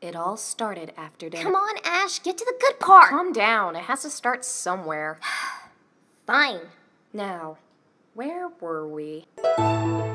It all started after dinner. Come on, Ash, get to the good part. Calm down. It has to start somewhere. Fine. Now, where were we?